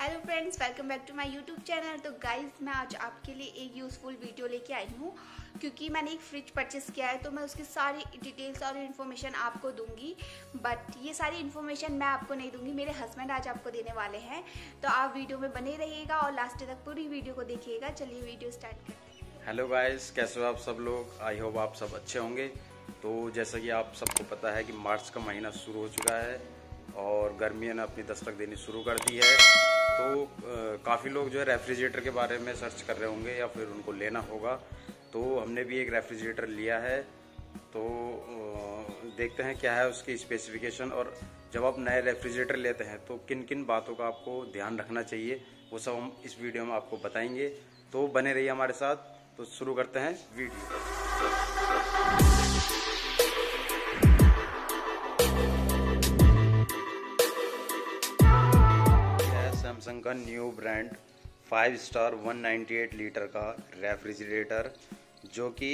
Hello friends, welcome back to my YouTube channel. तो guys, मैं आज आपके लिए एक यूज़फुल वीडियो लेके आई हूँ क्योंकि मैंने एक फ्रिज परचेस किया है। तो मैं उसकी सारी डिटेल्स और इन्फॉर्मेशन आपको दूंगी, बट ये सारी इन्फॉर्मेशन मैं आपको नहीं दूंगी, मेरे हस्बैंड आज आपको देने वाले हैं। तो आप वीडियो में बने रहिएगा और लास्ट तक पूरी वीडियो को देखिएगा। चलिए वीडियो स्टार्ट करते हैं। हेलो गाइस, कैसे हो आप सब लोग। आई होप आप सब अच्छे होंगे। तो जैसा कि आप सबको पता है कि मार्च का महीना शुरू हो चुका है और गर्मियों ने अपनी दस्तक देनी शुरू कर दी है। तो काफ़ी लोग जो है रेफ्रिजरेटर के बारे में सर्च कर रहे होंगे या फिर उनको लेना होगा। तो हमने भी एक रेफ्रिजरेटर लिया है। तो देखते हैं क्या है उसकी स्पेसिफिकेशन, और जब आप नए रेफ्रिजरेटर लेते हैं तो किन किन बातों का आपको ध्यान रखना चाहिए वो सब हम इस वीडियो में आपको बताएंगे। तो बने रहिए हमारे साथ। तो शुरू करते हैं वीडियो। सैमसंग का न्यू ब्रांड 5 स्टार 198 लीटर का रेफ्रिजरेटर, जो कि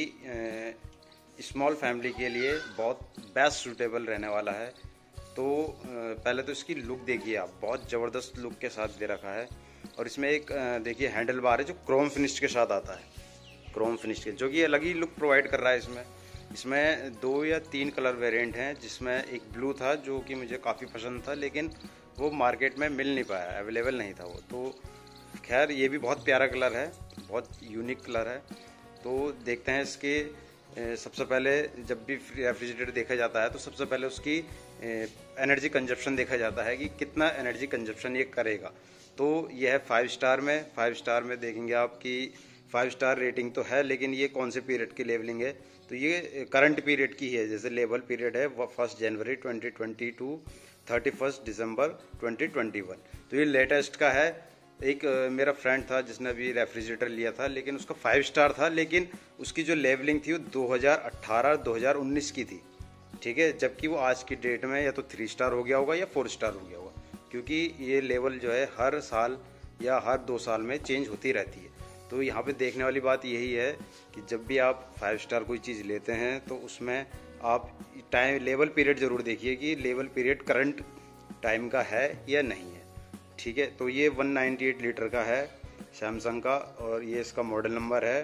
स्मॉल फैमिली के लिए बहुत बेस्ट सूटेबल रहने वाला है। तो पहले तो इसकी लुक देखिए आप, बहुत ज़बरदस्त लुक के साथ दे रखा है। और इसमें एक देखिए हैंडल बार है जो क्रोम फिनिश के साथ आता है, क्रोम फिनिश के, जो कि अलग ही लुक प्रोवाइड कर रहा है। इसमें 2 या 3 कलर वेरिएंट हैं, जिसमें एक ब्लू था जो कि मुझे काफ़ी पसंद था, लेकिन वो मार्केट में मिल नहीं पाया, अवेलेबल नहीं था वो। तो खैर ये भी बहुत प्यारा कलर है, बहुत यूनिक कलर है। तो देखते हैं इसके सबसे पहले जब भी रेफ्रिजरेटर देखा जाता है तो सबसे पहले उसकी एनर्जी कंजप्शन देखा जाता है कि कितना एनर्जी कंजप्शन ये करेगा। तो ये है 5 स्टार में। 5 स्टार में देखेंगे आप कि 5 स्टार रेटिंग तो है, लेकिन ये कौन से पीरियड की लेवलिंग है, तो ये करंट पीरियड की है। जैसे लेवल पीरियड है 1 जनवरी 2020 टू 31 दिसंबर 2021। तो ये लेटेस्ट का है। एक मेरा फ्रेंड था जिसने अभी रेफ्रिजरेटर लिया था, लेकिन उसका 5 स्टार था, लेकिन उसकी जो लेवलिंग थी वो 2018-2019 की थी। ठीक है, जबकि वो आज की डेट में या तो 3 स्टार हो गया होगा या 4 स्टार हो गया होगा, क्योंकि ये लेवल जो है हर साल या हर 2 साल में चेंज होती रहती है। तो यहाँ पे देखने वाली बात यही है कि जब भी आप 5 स्टार कोई चीज़ लेते हैं तो उसमें आप टाइम लेवल पीरियड ज़रूर देखिए कि लेवल पीरियड करंट टाइम का है या नहीं है। ठीक है, तो ये 198 लीटर का है सैमसंग का, और ये इसका मॉडल नंबर है।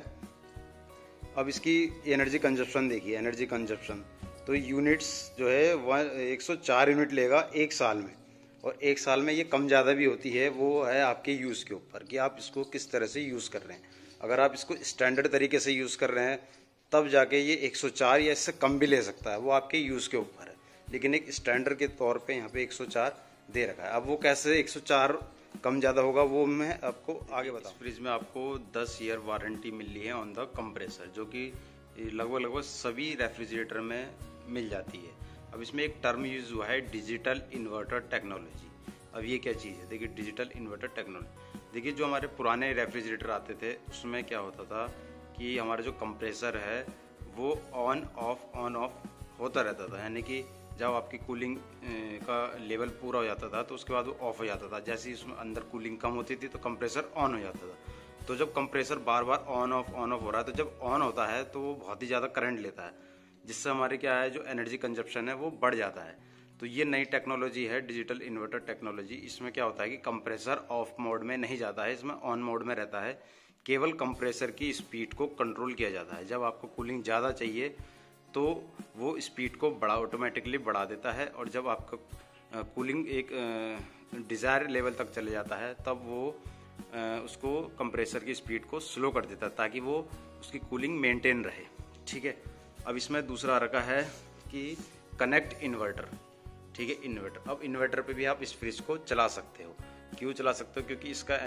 अब इसकी एनर्जी कंजप्शन देखिए, एनर्जी कंजप्शन तो यूनिट्स जो है 104 यूनिट लेगा 1 साल में। और 1 साल में ये कम ज़्यादा भी होती है, वो है आपके यूज़ के ऊपर कि आप इसको किस तरह से यूज़ कर रहे हैं। अगर आप इसको स्टैंडर्ड तरीके से यूज़ कर रहे हैं तब जाके ये 104 या इससे कम भी ले सकता है, वो आपके यूज़ के ऊपर है। लेकिन एक स्टैंडर्ड के तौर पे यहाँ पे 104 दे रखा है। अब वो कैसे 104 कम ज़्यादा होगा वो मैं आपको आगे बताऊँ। फ्रिज में आपको 10 ईयर वारंटी मिली है ऑन द कंप्रेसर, जो कि लगभग सभी रेफ्रिजरेटर में मिल जाती है। अब इसमें एक टर्म यूज हुआ है डिजिटल इन्वर्टर टेक्नोलॉजी। अब ये क्या चीज़ है, देखिए डिजिटल इन्वर्टर टेक्नोलॉजी। देखिए जो हमारे पुराने रेफ्रिजरेटर आते थे उसमें क्या होता था कि हमारा जो कंप्रेसर है वो ऑन ऑफ होता रहता था, यानी कि जब आपकी कूलिंग का लेवल पूरा हो जाता था तो उसके बाद वो ऑफ हो जाता था। जैसे ही उसमें अंदर कूलिंग कम होती थी तो कंप्रेसर ऑन हो जाता था। तो जब कंप्रेसर बार बार ऑन ऑफ हो रहा है तो जब ऑन होता है तो वो बहुत ही ज़्यादा करंट लेता है, जिससे हमारे क्या है जो एनर्जी कंजप्शन है वो बढ़ जाता है। तो ये नई टेक्नोलॉजी है डिजिटल इन्वर्टर टेक्नोलॉजी। इसमें क्या होता है कि कंप्रेसर ऑफ मोड में नहीं जाता है, इसमें ऑन मोड में रहता है। केवल कंप्रेसर की स्पीड को कंट्रोल किया जाता है। जब आपको कूलिंग ज़्यादा चाहिए तो वो स्पीड को ऑटोमेटिकली बढ़ा देता है, और जब आपका कूलिंग एक डिज़ायर लेवल तक चले जाता है तब वो उसको कंप्रेसर की स्पीड को स्लो कर देता है ताकि वो उसकी कूलिंग मेंटेन रहे। ठीक है, अब इसमें दूसरा रखा है कि कनेक्ट इन्वर्टर। ठीक है, इन्वर्टर। अब इन्वर्टर पे भी आप इस फ्रिज को चला सकते हो। क्यों चला सकते हो? क्योंकि इसका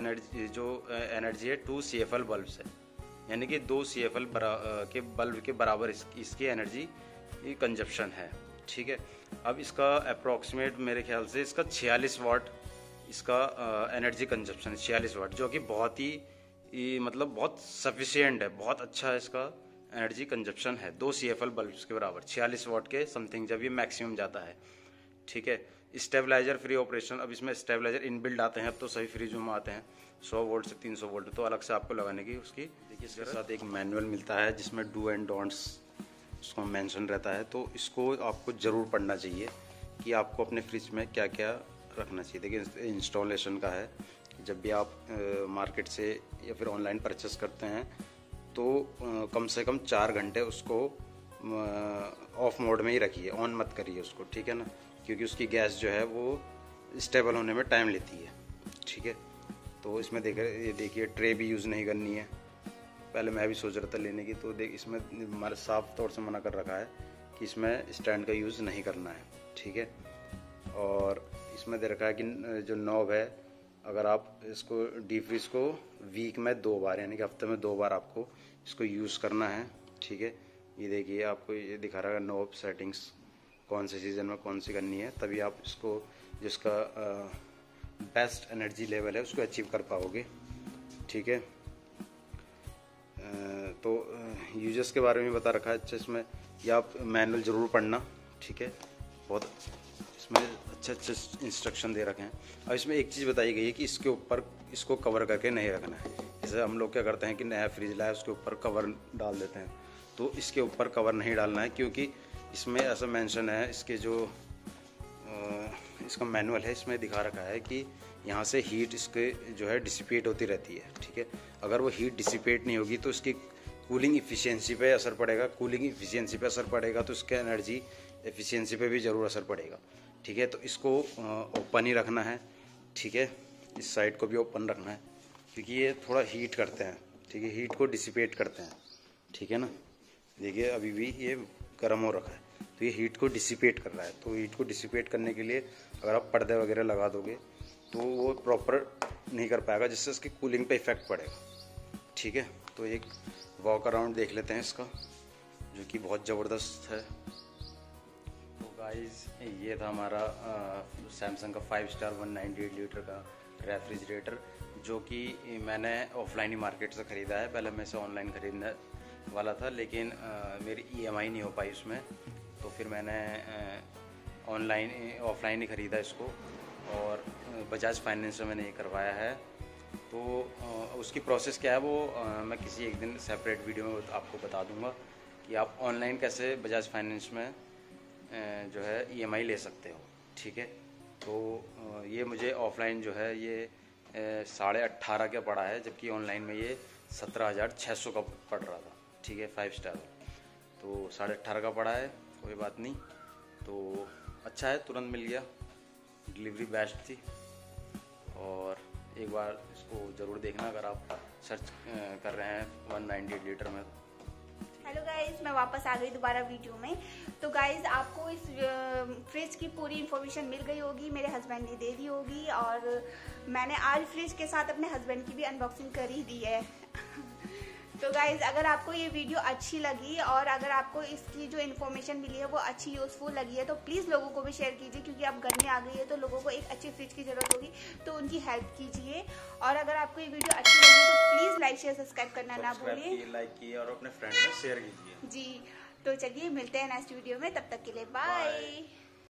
एनर्जी है 2 CFL बल्ब से, यानी कि 2 CFL के बल्ब के बराबर इसकी एनर्जी कंजप्शन है। ठीक है, अब इसका अप्रॉक्सीमेट मेरे ख्याल से इसका 46 वाट इसका एनर्जी कंजप्शन 46 वाट, जो कि बहुत ही मतलब बहुत सफिशिएंट है, बहुत अच्छा इसका एनर्जी कंजप्शन है। 2 CFL बल्ब के बराबर 46 वाट के समथिंग जब ये मैक्सिमम जाता है। ठीक है, स्टेबलाइजर फ्री ऑपरेशन। अब इसमें स्टेबलाइजर इनबिल्ड आते हैं, अब तो सभी फ्रिजों में आते हैं 100 वोल्ट से 300 वोल्ट, तो अलग से आपको लगाने की उसकी देखिए इसके साथ एक मैनुअल मिलता है जिसमें डू एंड डोंट्स उसको मेंशन रहता है। तो इसको आपको ज़रूर पढ़ना चाहिए कि आपको अपने फ्रिज में क्या क्या रखना चाहिए। देखिए इंस्टॉलेशन का है, जब भी आप मार्केट से या फिर ऑनलाइन परचेस करते हैं तो कम से कम 4 घंटे उसको ऑफ मोड में ही रखिए, ऑन मत करिए उसको, ठीक है ना, क्योंकि उसकी गैस जो है वो स्टेबल होने में टाइम लेती है, ठीक है। तो इसमें ये देखिए ट्रे भी यूज़ नहीं करनी है। पहले मैं भी सोच रहा था लेने की, तो देख इसमें हमारे साफ तौर से मना कर रखा है कि इसमें स्टैंड का यूज़ नहीं करना है, ठीक है। और इसमें दे रखा है कि जो नॉब है, अगर आप इसको डीप फ्रीज को वीक में 2 बार यानी कि हफ्ते में 2 बार आपको इसको यूज़ करना है, ठीक है। ये देखिए आपको ये दिखा रहा है नॉब सेटिंग्स कौन से सीज़न में कौन सी करनी है, तभी आप इसको जिसका बेस्ट एनर्जी लेवल है उसको अचीव कर पाओगे, ठीक है। तो यूजर्स के बारे में बता रखा है अच्छा इसमें, या आप मैनुअल ज़रूर पढ़ना, ठीक है। बहुत इसमें अच्छे इंस्ट्रक्शन दे रखे हैं। और इसमें एक चीज़ बताई गई है कि इसके ऊपर इसको कवर करके नहीं रखना है। जैसे हम लोग क्या करते हैं कि नया फ्रिज लाया उसके ऊपर कवर डाल देते हैं, तो इसके ऊपर कवर नहीं डालना है, क्योंकि इसमें ऐसा मेंशन है, इसके जो इसका मैनुअल है इसमें दिखा रखा है कि यहाँ से हीट इसके जो है डिसिपेट होती रहती है, ठीक है। अगर वो हीट डिसिपेट नहीं होगी तो इसकी कूलिंग इफ़िशियंसी पे असर पड़ेगा, कूलिंग इफ़िशियंसी पे असर पड़ेगा तो इसके एनर्जी एफिशिएंसी पे भी ज़रूर असर पड़ेगा, ठीक है। तो इसको ओपन ही रखना है, ठीक है। इस साइड को भी ओपन रखना है, क्योंकि ये थोड़ा हीट करते हैं, ठीक है, हीट को डिसिपेट करते हैं, ठीक है ना। देखिए अभी भी ये गर्म हो रखा है, तो ये हीट को डिसिपेट कर रहा है। तो हीट को डिसिपेट करने के लिए अगर आप पर्दे वगैरह लगा दोगे तो वो प्रॉपर नहीं कर पाएगा, जिससे इसकी कूलिंग पे इफ़ेक्ट पड़ेगा, ठीक है। तो एक वॉक अराउंड देख लेते हैं इसका, जो कि बहुत ज़बरदस्त है। तो गाइस ये था हमारा सैमसंग का 5 स्टार 198 लीटर का रेफ्रिजरेटर, जो कि मैंने ऑफलाइन ही मार्केट से ख़रीदा है। पहले मैं इसे ऑनलाइन ख़रीदने वाला था, लेकिन मेरी EMI नहीं हो पाई उसमें, तो फिर मैंने ऑफलाइन ही ख़रीदा इसको, और बजाज फाइनेंस से मैंने ये करवाया है। तो उसकी प्रोसेस क्या है वो मैं किसी एक दिन सेपरेट वीडियो में आपको बता दूंगा कि आप ऑनलाइन कैसे बजाज फाइनेंस में जो है EMI ले सकते हो, ठीक है। तो ये मुझे ऑफलाइन जो है ये 18.5 का पड़ा है, जबकि ऑनलाइन में ये 17,600 का पड़ रहा था, ठीक है, 5 स्टार। तो 18.5 का पड़ा है, कोई बात नहीं। तो अच्छा है, तुरंत मिल गया, डिलीवरी बेस्ट थी। और एक बार इसको ज़रूर देखना अगर आप सर्च कर रहे हैं 198 लीटर में। हेलो गाइज, मैं वापस आ गई दोबारा वीडियो में। तो गाइज आपको इस फ्रिज की पूरी इन्फॉर्मेशन मिल गई होगी, मेरे हस्बैंड ने दे दी होगी, और मैंने आज फ्रिज के साथ अपने हस्बैंड की भी अनबॉक्सिंग कर ही दी है। तो गाइज अगर आपको ये वीडियो अच्छी लगी और अगर आपको इसकी जो इन्फॉर्मेशन मिली है वो अच्छी यूज़फुल लगी है, तो प्लीज़ लोगों को भी शेयर कीजिए, क्योंकि अब गर्मी आ गई है तो लोगों को एक अच्छी फ्रिज की ज़रूरत होगी, तो उनकी हेल्प कीजिए। और अगर आपको ये वीडियो अच्छी लगी तो प्लीज़ लाइक शेयर सब्सक्राइब करना ना भूलिए, लाइक कीजिए और अपने फ्रेंड में शेयर कीजिए। जी। तो चलिए मिलते हैं नेक्स्ट वीडियो में, तब तक के लिए बाय।